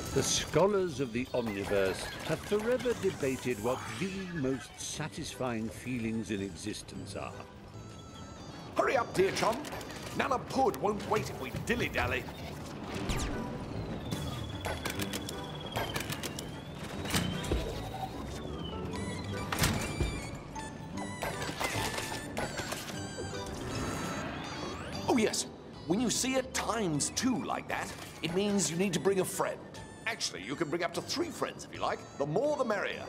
The scholars of the Omniverse have forever debated what the most satisfying feelings in existence are. Hurry up, dear chum. Nana Pud won't wait if we dilly-dally. Oh yes, when you see it ×2 like that, it means you need to bring a friend. Actually, you can bring up to 3 friends if you like. The more the merrier.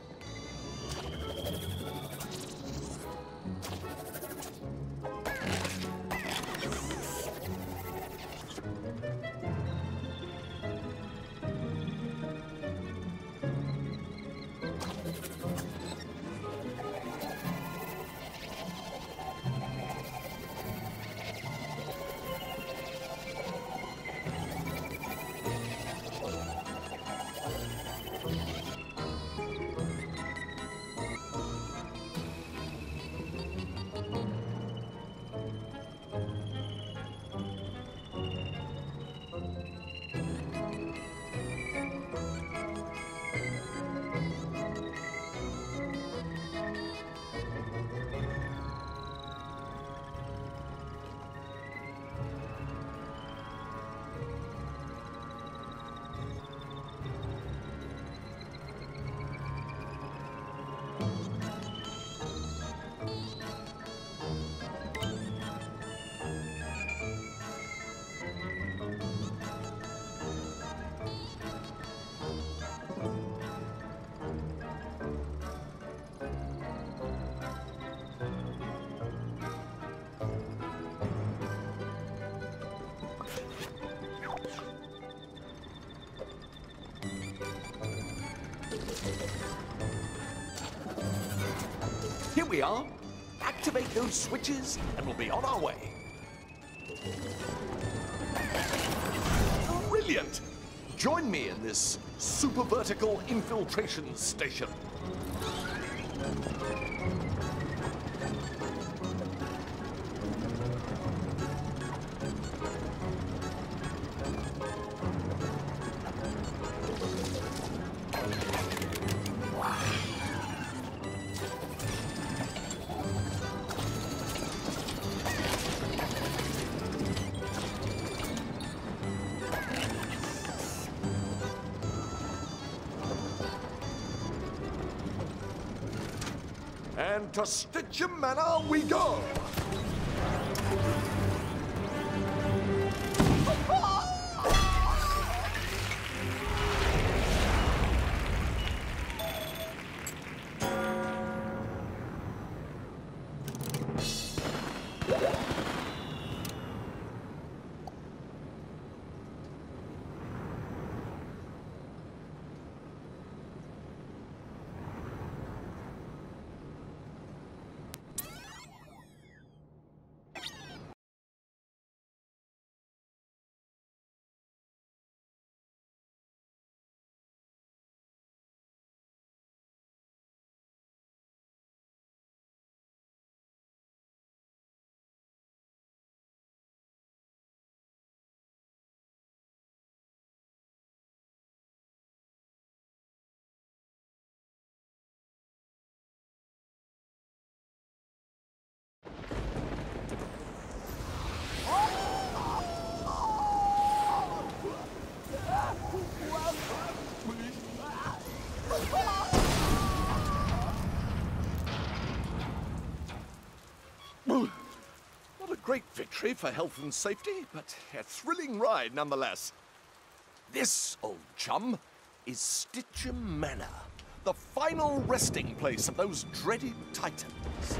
Here we are. Activate those switches and we'll be on our way. Brilliant! Join me in this super vertical infiltration station. And to Stitchem Manor we go! Not a great victory for health and safety, but a thrilling ride nonetheless. This, old chum, is Stitchem Manor, the final resting place of those dreaded titans.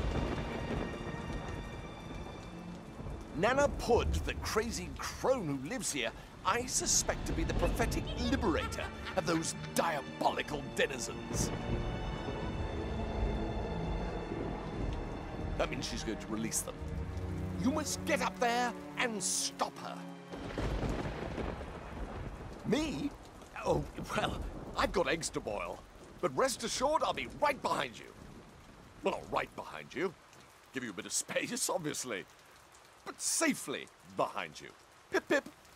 Nana Pud, the crazy crone who lives here, I suspect to be the prophetic liberator of those diabolical denizens. That means she's going to release them. You must get up there and stop her. Me? Oh, well, I've got eggs to boil. But rest assured, I'll be right behind you. Well, not right behind you. Give you a bit of space, obviously. But safely behind you. Pip, pip.